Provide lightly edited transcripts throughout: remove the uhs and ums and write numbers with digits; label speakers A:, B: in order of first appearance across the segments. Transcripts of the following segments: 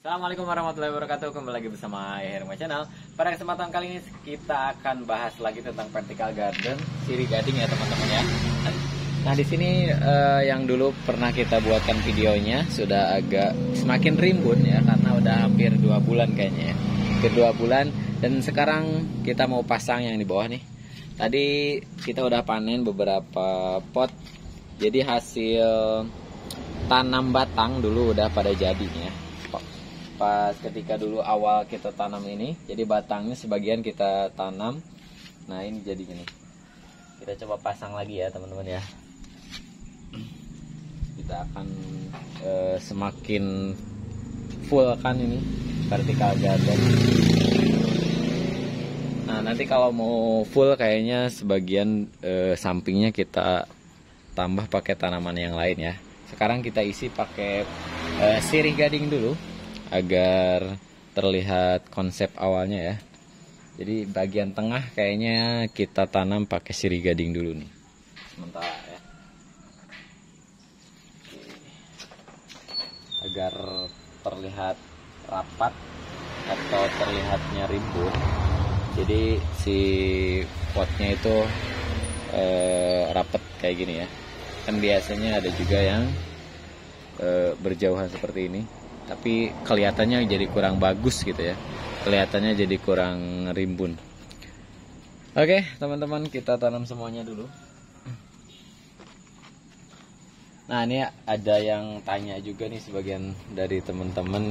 A: Assalamualaikum warahmatullahi wabarakatuh. Kembali lagi bersama Herma Channel. Pada kesempatan kali ini kita akan bahas lagi tentang vertical garden, siri gading ya teman-teman ya. Nah di sini yang dulu pernah kita buatkan videonya sudah agak semakin rimbun ya, karena udah hampir 2 bulan kayaknya ya. Hampir 2 bulan dan sekarang kita mau pasang yang di bawah nih. Tadi kita udah panen beberapa pot. Jadi hasil tanam batang dulu udah pada jadinya. Pas ketika dulu awal kita tanam ini, jadi batangnya sebagian kita tanam. Nah ini jadi gini. Kita coba pasang lagi ya teman-teman ya. Kita akan semakin full kan ini vertical garden. Nah nanti kalau mau full kayaknya sebagian sampingnya kita tambah pakai tanaman yang lain ya. Sekarang kita isi pakai sirih gading dulu agar terlihat konsep awalnya ya. Jadi bagian tengah kayaknya kita tanam pakai sirih gading dulu nih sementara ya, agar terlihat rapat atau terlihatnya rimbun. Jadi si potnya itu rapet kayak gini ya. Kan biasanya ada juga yang berjauhan seperti ini, tapi kelihatannya jadi kurang bagus gitu ya, kelihatannya jadi kurang rimbun. Oke teman-teman, kita tanam semuanya dulu. Nah ini ada yang tanya juga nih sebagian dari teman-teman,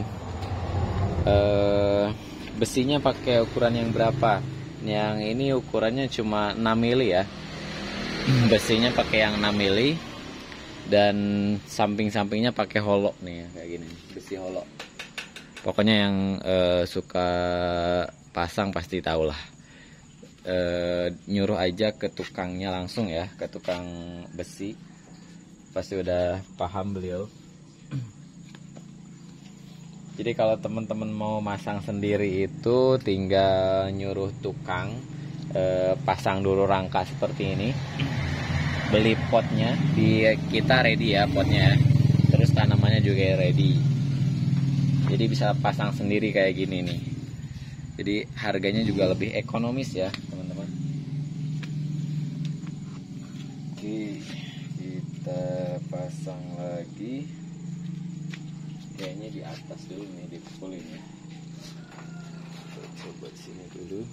A: besinya pakai ukuran yang berapa. Yang ini ukurannya cuma 6 mili ya, besinya pakai yang 6 mili. Dan samping-sampingnya pakai hollow nih ya, kayak gini, besi hollow. Pokoknya yang suka pasang pasti tahu lah. Nyuruh aja ke tukangnya langsung ya, ke tukang besi, pasti udah paham beliau. Jadi kalau teman-teman mau masang sendiri itu tinggal nyuruh tukang pasang dulu rangka seperti ini. Beli potnya, kita ready ya potnya, terus tanamannya juga ready. Jadi bisa pasang sendiri kayak gini nih. Jadi harganya juga lebih ekonomis ya teman-teman. Oke, kita pasang lagi. Kayaknya di atas dulu nih, di full ini. Coba sini dulu.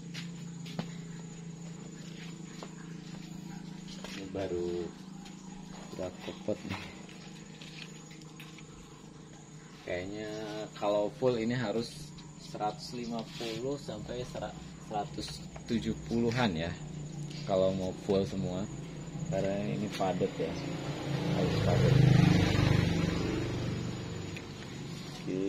A: Baru berapa pot nih? Kayaknya kalau full ini harus 150 sampai 170-an ya kalau mau full semua, karena ini padat ya, harus padat. Oke.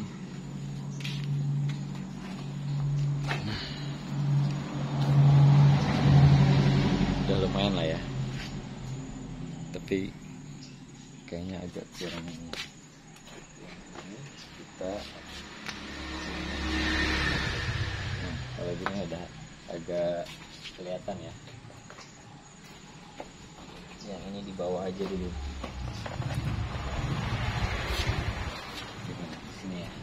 A: Udah lumayan lah ya, tapi kayaknya agak kurang ini. Kita kalau gini udah agak kelihatan ya. Yang ini di bawah aja dulu. Di sini ya.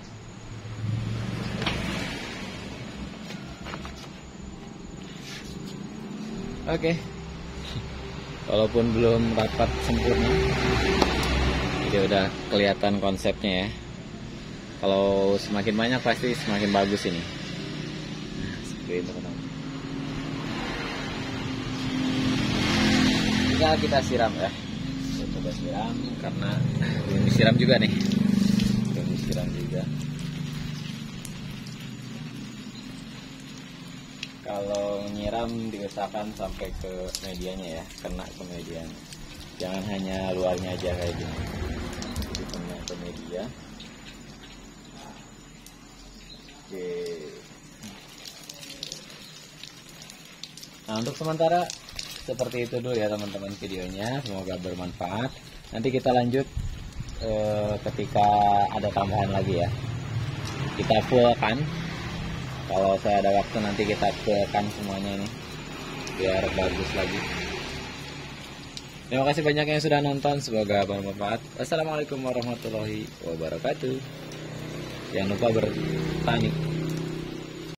A: Oke. Walaupun belum rapat sempurna, jadi udah kelihatan konsepnya ya. Kalau semakin banyak pasti semakin bagus ini. Nah, seperti itu teman-teman. Tinggal kita siram ya. Kita coba siram karena belum disiram juga nih. Belum disiram juga. Kalau nyiram diusahakan sampai ke medianya ya, kena ke medianya. Jangan hanya luarnya aja kayak gini. Jadi kena ke media. Oke. Nah untuk sementara seperti itu dulu ya teman-teman videonya. Semoga bermanfaat. Nanti kita lanjut ketika ada tambahan lagi ya. Kita fullkan. Kalau saya ada waktu nanti kita fullkan semuanya ini biar bagus lagi. Terima kasih banyak yang sudah nonton, semoga bermanfaat. Wassalamualaikum warahmatullahi wabarakatuh. Jangan lupa bertani.